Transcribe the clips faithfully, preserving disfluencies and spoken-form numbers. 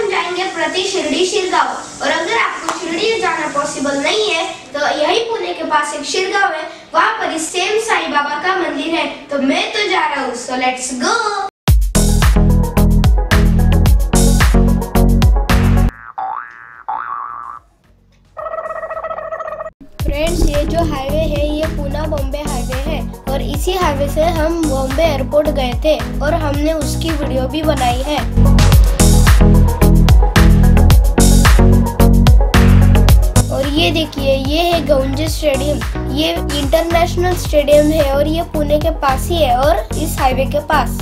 हम जाएंगे प्रति शिरडी शिरगांव। और अगर आपको शिरडी जाना पॉसिबल नहीं है तो यही पुणे के पास एक शिरगांव है, वहाँ पर सेम साईं बाबा का मंदिर है। तो मैं तो जा रहा हूँ, सो लेट्स गो। फ्रेंड्स, ये जो हाईवे है ये पुणे बॉम्बे हाईवे है और इसी हाईवे से हम बॉम्बे एयरपोर्ट गए थे और हमने उसकी वीडियो भी बनाई है। और ये देखिए, ये है गंजी स्टेडियम। ये इंटरनेशनल स्टेडियम है और ये पुणे के पास ही है और इस हाईवे के पास।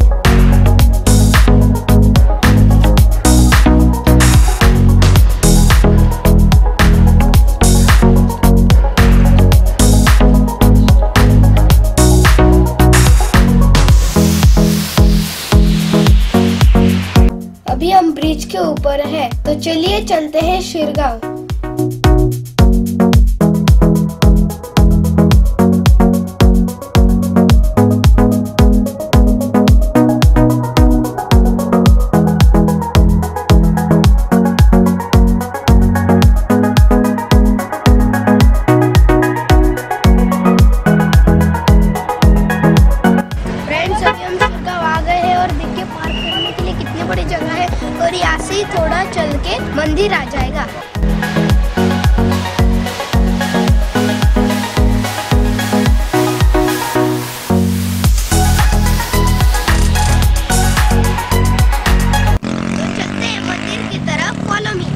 अभी हम ब्रिज के ऊपर है, तो चलिए चलते हैं शिरगांव। फ्रेंड्स, अभी हम शिरगांव आ गए हैं और देखिए पार्क करने के लिए कितनी बड़ी जगह है और यहाँ से ही थोड़ा चल के मंदिर आ जाएगा। तो चलते हैं मंदिर की तरफ, फॉलो मी।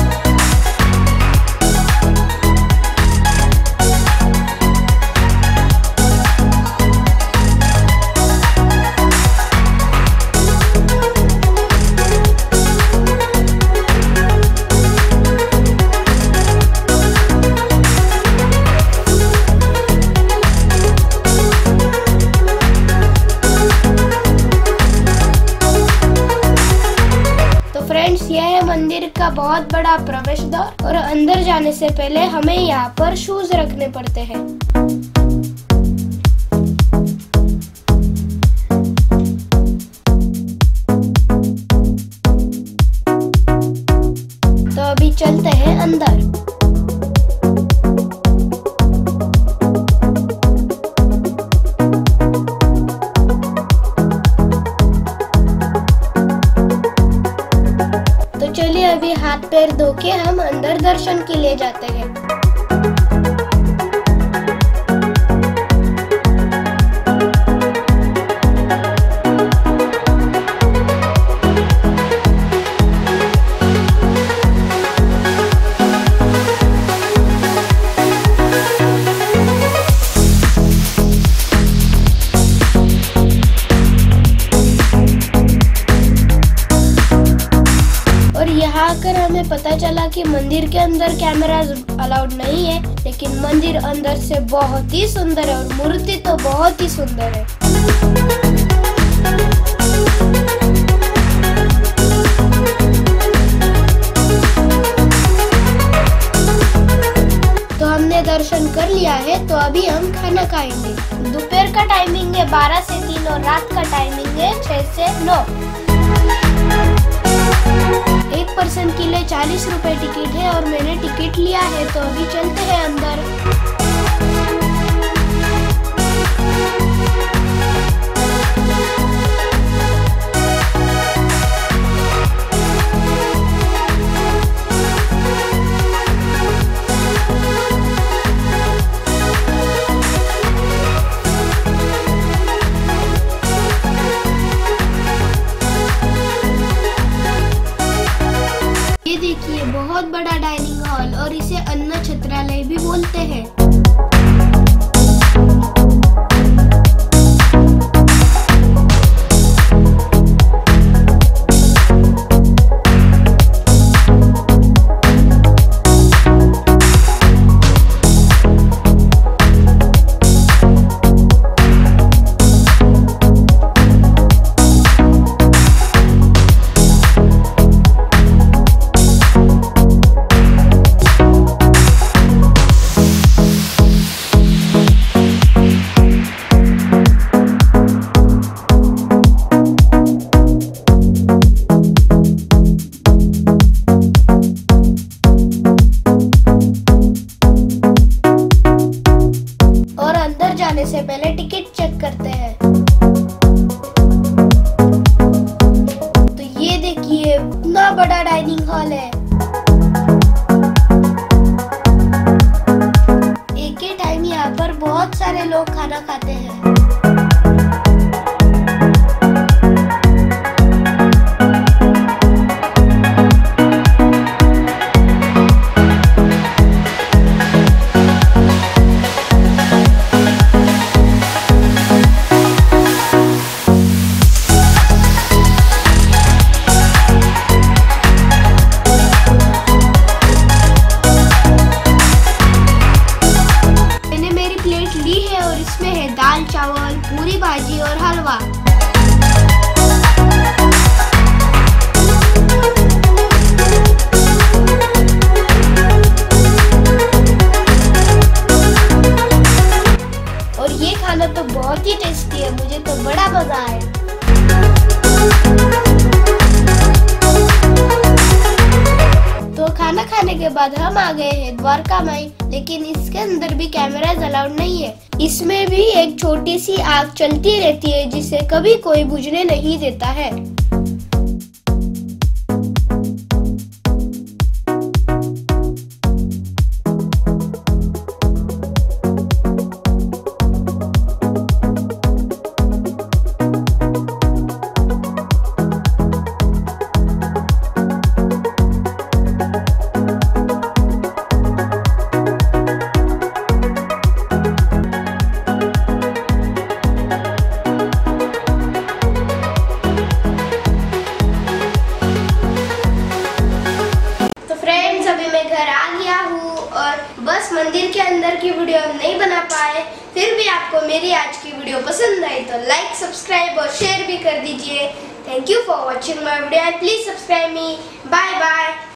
फ्रेंड्स, यह है मंदिर का बहुत बड़ा प्रवेश द्वार और अंदर जाने से पहले हमें यहाँ पर शूज रखने पड़ते हैं। तो अभी चलते हैं अंदर। चलिए अभी हाथ पैर धो के हम अंदर दर्शन के लिए जाते हैं। यहाँ आकर हमें पता चला कि मंदिर के अंदर कैमरास अलाउड नहीं है, लेकिन मंदिर अंदर से बहुत ही सुंदर है और मूर्ति तो बहुत ही सुंदर है। तो हमने दर्शन कर लिया है, तो अभी हम खाना खाएंगे। दोपहर का टाइमिंग है बारह से तीन और रात का टाइमिंग है छह से नौ। एक पर्सन के लिए चालीस रुपए टिकट है और मैंने टिकट लिया है, तो अभी चलते हैं अंदर। देखिए, बहुत बड़ा डाइनिंग हॉल और इसे अन्न छत्रालय भी बोलते हैं। बाद हम आ गए हैं द्वारका माई, लेकिन इसके अंदर भी कैमरास अलाउड नहीं है। इसमें भी एक छोटी सी आग चलती रहती है जिसे कभी कोई बुझने नहीं देता है। अभी मैं घर आ गया हूँ और बस मंदिर के अंदर की वीडियो हम नहीं बना पाए। फिर भी आपको मेरी आज की वीडियो पसंद आई तो लाइक, सब्सक्राइब और शेयर भी कर दीजिए। Thank you for watching my video and please subscribe me. Bye bye.